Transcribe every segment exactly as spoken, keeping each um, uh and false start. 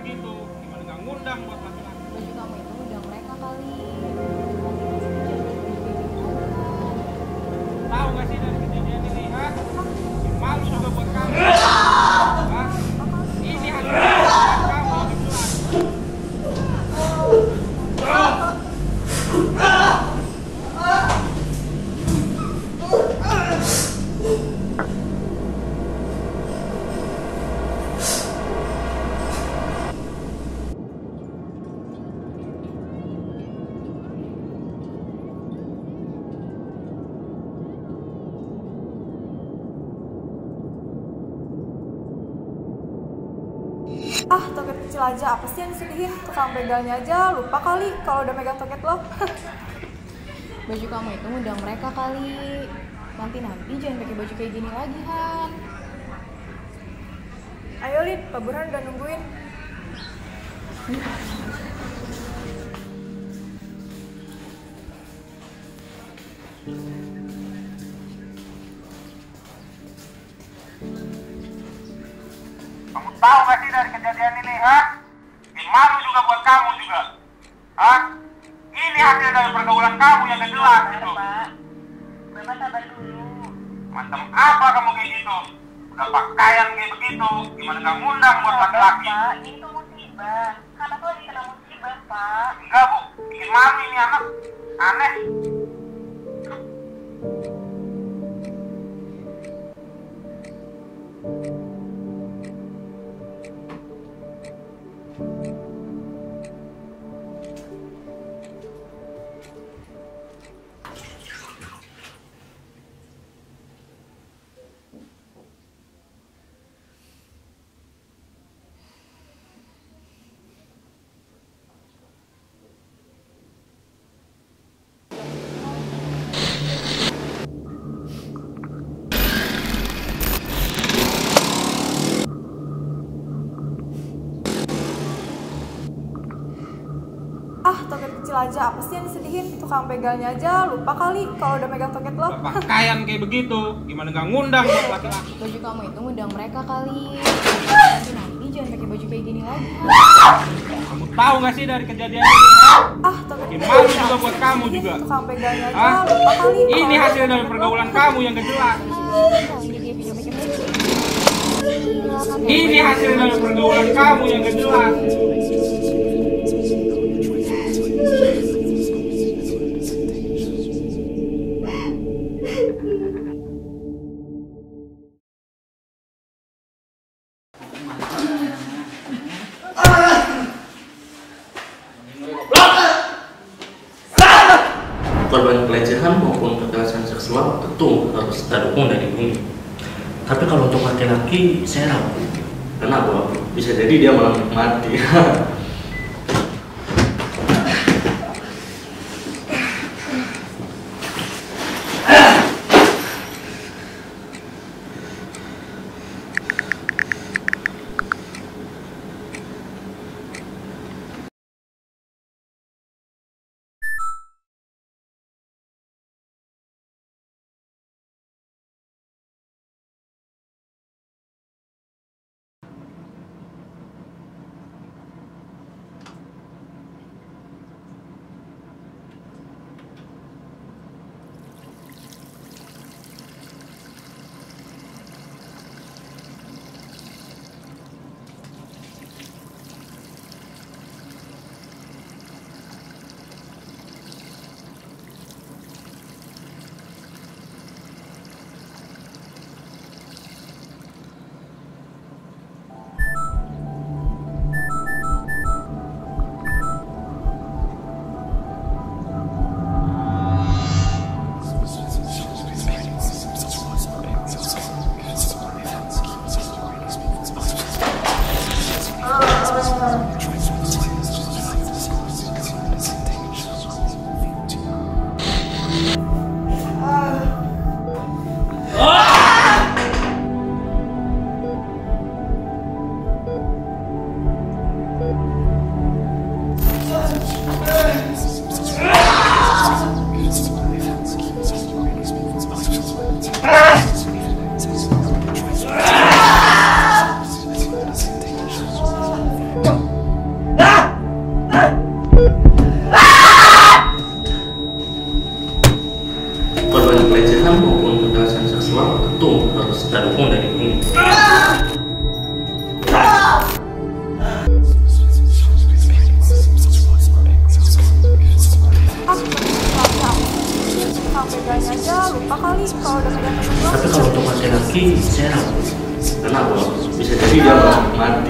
begitu, gimana nggak ngundang buat laki-laki? Baju kamu itu ngundang mereka kali. Tahu nggak sih dari kejadian ini, ha? Malu juga buat kamu. Hah? Ini hasilnya buat kamu yang jelas. Ah, toket kecil aja, apa sih yang disedihin? Tukang begalnya aja, lupa kali kalau udah megang toket lo. Baju kamu itu ngundang mereka kali. Nanti-nanti jangan pakai baju kayak gini lagi, Han. Ayo Lid, Pak Burhan udah nungguin. Kamu tahu nggak sih dari kejadian ini, ha? Ini malu juga buat kamu juga. Hah? Ini hasil dari pergaulan kamu yang gak jelas gitu. Pak, Bapak sabar dulu. Macam apa kamu kayak gitu? Udah pakaian kayak begitu, gimana nggak ngundang buat laki-laki? Pak, ini tuh musibah. Karena tuh lagi kena musibah, Pak. Enggak bu, bikin malu ini anak. Aneh. Ah, toket kecil aja, apa sih yang disedihin? Tukang begalnya aja, lupa kali kalau udah megang toket lo. Udah pakaian kayak begitu, gimana nggak ngundang buat laki-laki? Baju kamu itu ngundang mereka kali. Nanti-nanti jangan pakai baju kayak gini lagi. Kamu tahu nggak sih dari kejadian ini, ha? Ah, toket Bikin kecil malu aja, juga apa buat sih kamu yang juga. disedihin? Tukang begalnya aja, Hah? lupa kali. Ini kalau hasil udah dari megang pergaulan toket lo. kamu yang gak jelas. Jadi video maker aja. Ini hasil dari pergaulan kamu yang gak jelas. Korban pelecehan maupun kekerasan seksual tentu harus kita dukung dari ini. Tapi kalau untuk laki-laki saya ragu. Kenapa? Bisa jadi dia malah menikmati. kalau udah megang temen Tapi kalau untuk laki-laki saya ragu. Kenapa? Bisa jadi dia malah mati.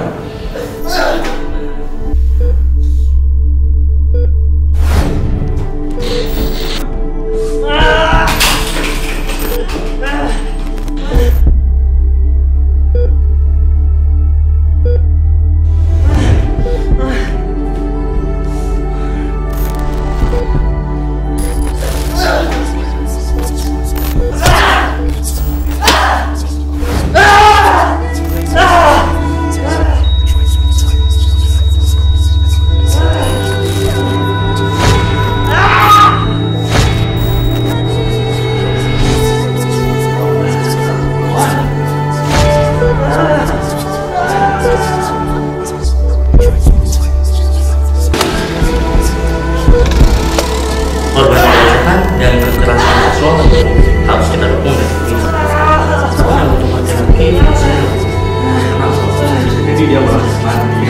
Korban pelecehan dan kekerasan seksual harus kita dukung dan dukung. Soalnya untuk laki-laki saya ragu. Kenapa? Bisa jadi dia malah mati.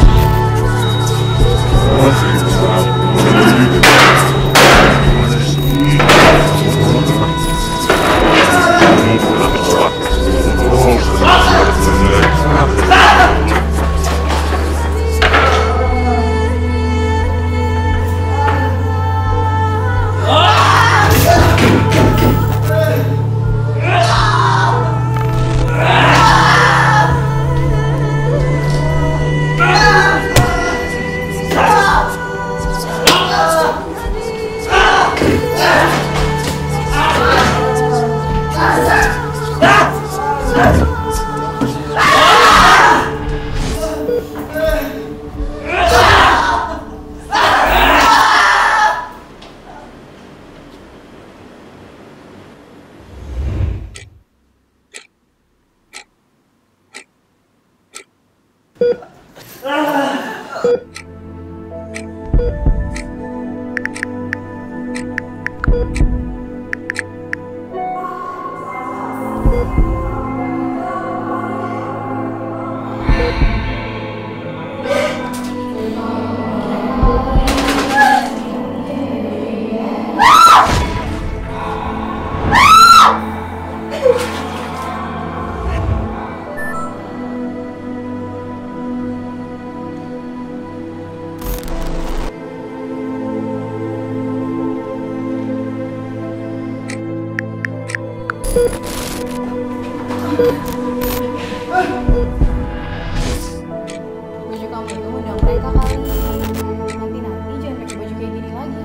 Baju kamu itu undang mereka kali. Nanti-nanti jangan pakai baju kayak gini lagi.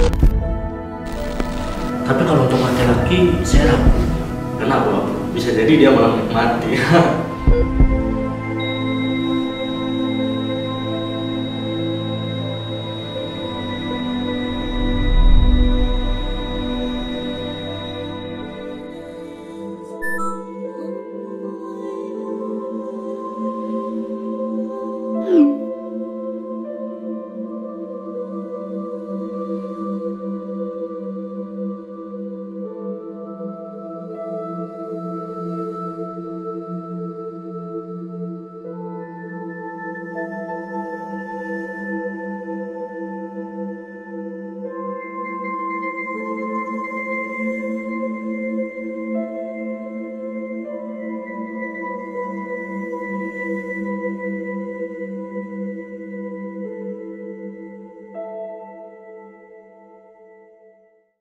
Tapi kalau untuk laki-laki saya ragu. Kenapa? Bisa jadi dia malah mati.